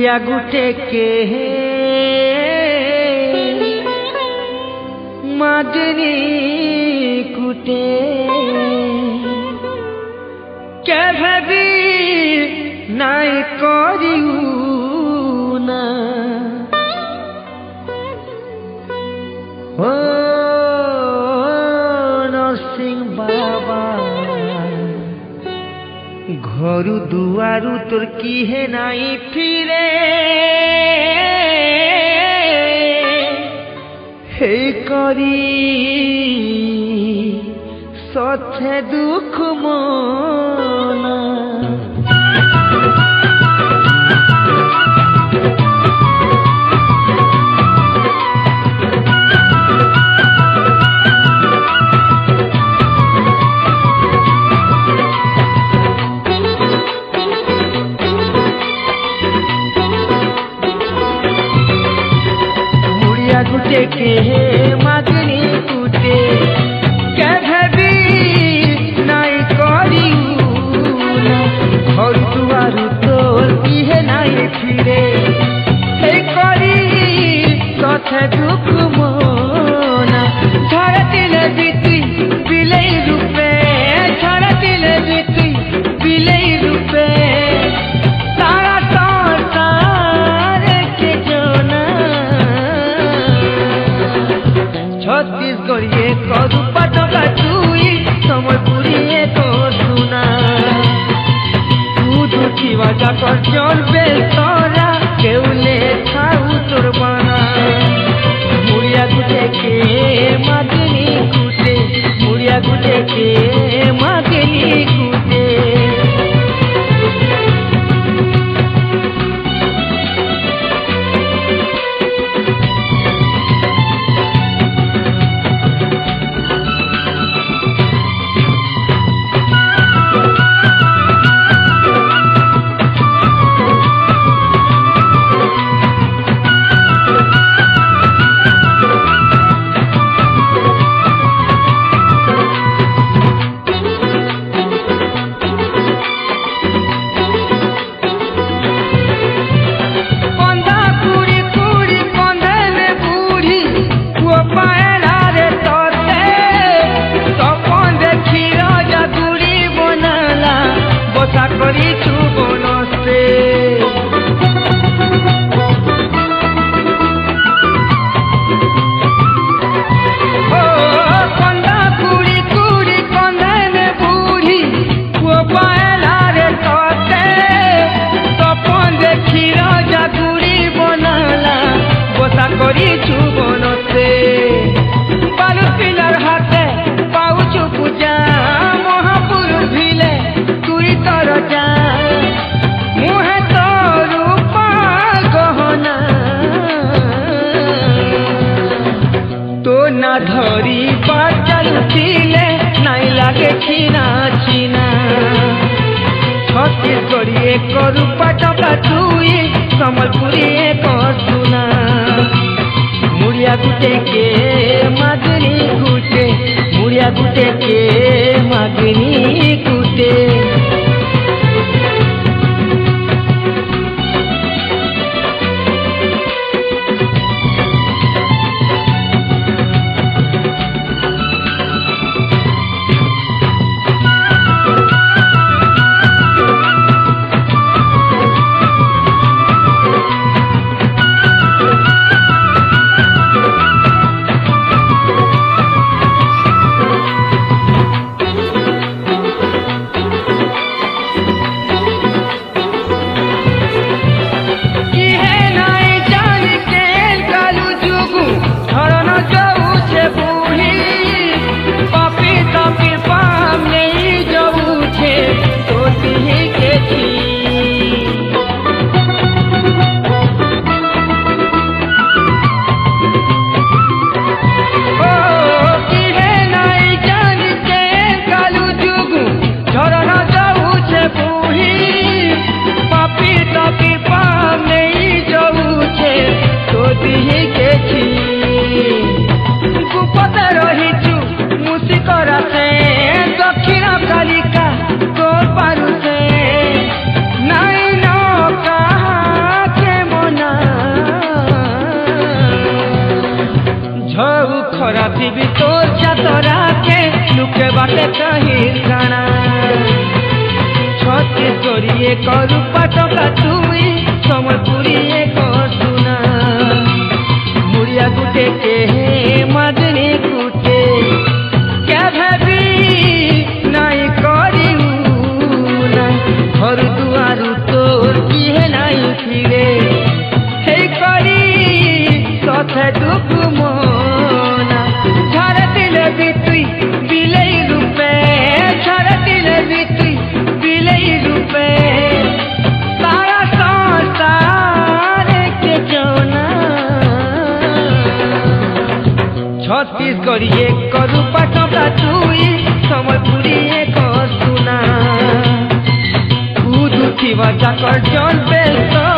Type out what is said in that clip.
मुड़िया गुटे के मागनी कुटे केभी नाई करियू ना ओ नरसिंह बाबा घरु दुआरु तोर किहे नाई फिरे हे करी सथे दुख मना गुटे के मागनी कुटे केभी नाई करियू ना घर दुआरु तोर किहे नाई फिरे हे करी सथे दुख मना झड़ दिल बीती बिलई रूपे झड़ दिल बीती बिलई रूपे सारा संसार के जोना छत्तीसगढ़ ये करू पटका चुई समयपुरी ये तो सुना तू झूठी वजह कर चल बेसरा केउले खाऊ तोर बना मुड़िया गुटे के मागनी कुटे मुड़िया गुटे के मागनी कुटे धरी बाचल थिले नाई लागे छीना छीना छत्तीसगढ़ एक रूपा टका चुई समलपुरी एक सुना मुड़िया गुटे के मागनी कुटे मुड़िया गुटे के मागनी कुटे बाजी भी तोर छतरा के लुके बाटे कहीं गाना छत्तीसगढ़ी करू पटका तुई समलपुरी सुना मुड़िया गुटे के मदनी गुटे क्या भाभी नहीं करी घर दुआरू तोर किहे नहीं फिरे हे करी सथे दुख मोना झरतिले बितुई बिलई रूपे झरतिले बितुई बिलई रूपे सारा संसार के जोना छत्तीसगढ़ी करू पटका तुई समलपुरी सुना जाकर जन बेल